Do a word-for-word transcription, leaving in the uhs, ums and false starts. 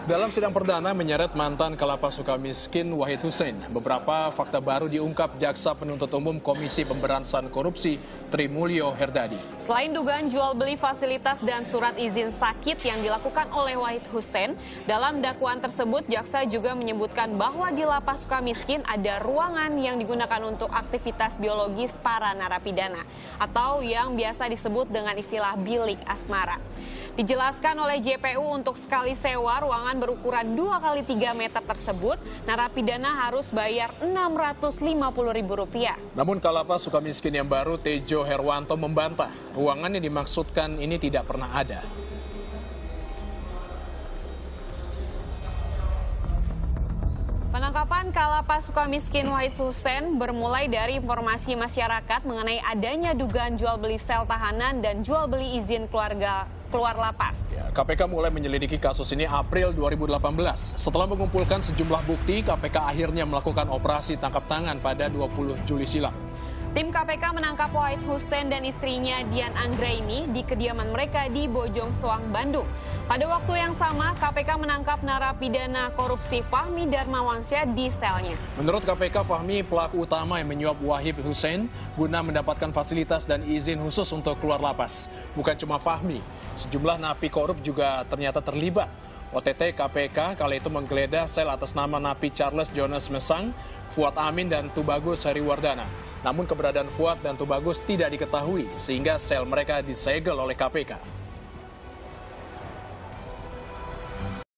Dalam sidang perdana menyeret mantan Kalapas Sukamiskin Wahid Hussein, beberapa fakta baru diungkap Jaksa Penuntut Umum Komisi Pemberantasan Korupsi Trimulyo Herdadi. Selain dugaan jual beli fasilitas dan surat izin sakit yang dilakukan oleh Wahid Hussein, dalam dakwaan tersebut Jaksa juga menyebutkan bahwa di Lapas Sukamiskin ada ruangan yang digunakan untuk aktivitas biologis para narapidana atau yang biasa disebut dengan istilah bilik asmara. Dijelaskan oleh J P U untuk sekali sewa ruangan berukuran dua kali tiga meter tersebut, narapidana harus bayar enam ratus lima puluh ribu rupiah. Namun Kalapas Sukamiskin yang baru, Tejo Herwanto, membantah ruangan yang dimaksudkan ini tidak pernah ada. Penangkapan Kalapas Sukamiskin Wahid Hussein bermulai dari informasi masyarakat mengenai adanya dugaan jual beli sel tahanan dan jual beli izin keluarga keluar lapas. Ya, K P K mulai menyelidiki kasus ini April dua ribu delapan belas. Setelah mengumpulkan sejumlah bukti, K P K akhirnya melakukan operasi tangkap tangan pada dua puluh Juli silam. Tim K P K menangkap Wahid Hussein dan istrinya Dian Anggraini di kediaman mereka di Bojong Soang, Bandung. Pada waktu yang sama, K P K menangkap narapidana korupsi Fahmi Darmawansyah di selnya. Menurut K P K, Fahmi pelaku utama yang menyuap Wahid Hussein guna mendapatkan fasilitas dan izin khusus untuk keluar lapas. Bukan cuma Fahmi, sejumlah napi korup juga ternyata terlibat. O T T K P K kali itu menggeledah sel atas nama napi Charles Jonas Mesang, Fuad Amin, dan Tubagus Heriwardana. Namun keberadaan Fuad dan Tubagus tidak diketahui sehingga sel mereka disegel oleh K P K.